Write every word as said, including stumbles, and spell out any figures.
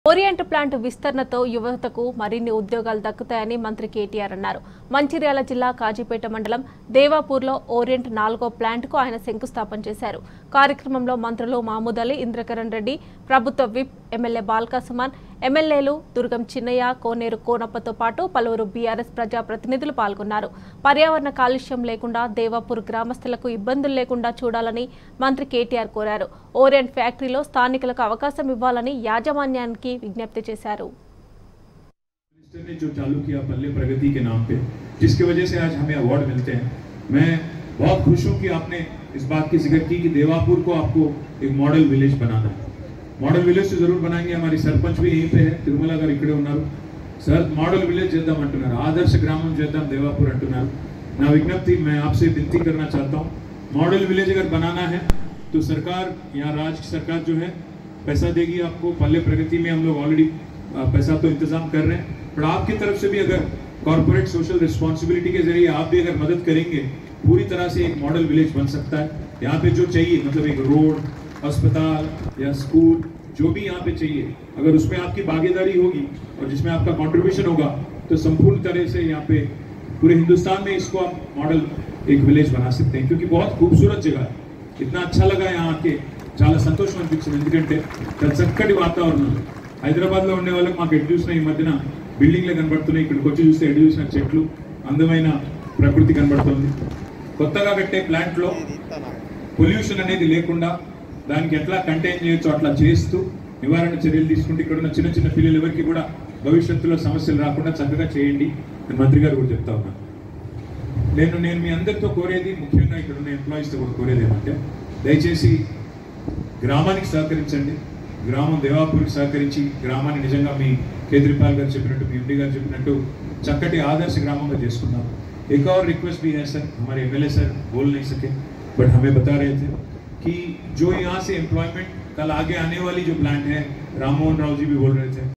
Orient plant విస్తరణతో యువతకు మరిన్ని ఉద్యోగాలు దక్కుతాయని మంత్రి కేటీఆర్ అన్నారు. మంచిర్యాల జిల్లా కాజీపేట మండలం దేవాపూర్లో ఓరియంట్ నాలుగో ప్లాంట్కు ఆయన శంకుస్థాపన చేశారు. కార్యక్రమంలో మంత్రులు మహమూద్ అలీ, ఇంద్రకరణ్ రెడ్డి, ప్రభుత్వ విప్ ఎమ్మెల్యే బాల్కా సుమన్, ఎమ్మెల్యేలు దుర్గం చిన్నయ్య, కోనేరు కోనప్పతో పాటు పలువురు బీఆర్ఎస్ ప్రజాప్రతినిధులు పాల్గొన్నారు. పర్యావరణ కాలుష్యం లేకుండా దేవాపూర్ గ్రామస్తులకు ఇబ్బందులు లేకుండా చూడాలని మంత్రి కేటీఆర్ కోరారు. ఓరియంట్ ఫ్యాక్టరీలో స్థానికులకు అవకాశం ఇవ్వాలని యాజమాన్యానికి विज्ञप्ति చేశారు. मिनिस्टर ने जो चालू किया पल्ले प्रगति के नाम पे, जिसकी वजह से आज हमें अवार्ड मिलते हैं, मैं बहुत खुश हूं कि आपने इस बात की जिक्र की कि देवापुर को आपको एक मॉडल विलेज बनाना है. मॉडल विलेज तो जरूर बनाएंगे. हमारी सरपंच भी यहीं पे है, तिरुमला गाరు इकडे ఉన్నారు. सर मॉडल विलेज చేద్దాం అంటున్నారు, आदर्श ग्रामం చేద్దాం देवापुर అంటున్నారు. నా విజ్ఞప్తి मैं आपसे विनती करना चाहता हूं, मॉडल विलेज अगर बनाना है तो सरकार यहाँ राज्य सरकार जो है पैसा देगी आपको. पल्ले प्रगति में हम लोग ऑलरेडी पैसा तो इंतजाम कर रहे हैं, पर आपकी तरफ से भी अगर कॉर्पोरेट सोशल रिस्पॉन्सिबिलिटी के जरिए आप भी अगर मदद करेंगे, पूरी तरह से एक मॉडल विलेज बन सकता है. यहाँ पे जो चाहिए, मतलब एक रोड, अस्पताल या स्कूल, जो भी यहाँ पे चाहिए, अगर उसमें आपकी भागीदारी होगी और जिसमें आपका कॉन्ट्रीब्यूशन होगा, तो संपूर्ण तरह से यहाँ पे पूरे हिंदुस्तान में इसको आप मॉडल एक विलेज बना सकते हैं. क्योंकि बहुत खूबसूरत जगह है, इतना अच्छा लगा यहाँ के, చాలా సంతోషం అనిపించింది. ఎందుకంటే చాలా చక్కటి వాతావరణం. హైదరాబాద్లో ఉండే వాళ్ళకి మాకు ఎటు చూసినా ఈ మధ్యన బిల్డింగ్లే కనబడుతున్నాయి, ఇక్కడికి వచ్చి చూస్తే ఎటు చూసిన చెట్లు, అందమైన ప్రకృతి కనబడుతుంది. కొత్తగా కట్టే ప్లాంట్లో పొల్యూషన్ అనేది లేకుండా దానికి ఎట్లా కంటైన్ చేయొచ్చు అట్లా చేస్తూ నివారణ చర్యలు తీసుకుంటే ఇక్కడ ఉన్న చిన్న చిన్న పిల్లలు ఎవరికి కూడా భవిష్యత్తులో సమస్యలు రాకుండా చక్కగా చేయండి అని మంత్రి గారు కూడా చెప్తా ఉన్నాను. నేను నేను మీ అందరితో కోరేది, ముఖ్యంగా ఇక్కడ ఉన్న ఎంప్లాయీస్తో కూడా కోరేది ఏమంటే, దయచేసి గ్రామానికి సహకరించండి. గ్రామం దేవాపూర్కి సహకరించి గ్రామాన్ని నిజంగా మీ కేజ్రీపాల్ గారు చెప్పినట్టు, మీ ఎండి గారు చెప్పినట్టు చక్కటి ఆదర్శ గ్రామంగా చేసుకుందాం. एक और रिक्वेस्ट भी है सर, हमारे एमएलए सर बोल नहीं सके बट हमें बता रहे थे कि जो यहाँ से एम्प्लॉयमेंट कल आगे आने वाली जो प्लांट है, राम मोहन राव जी भी बोल रहे थे.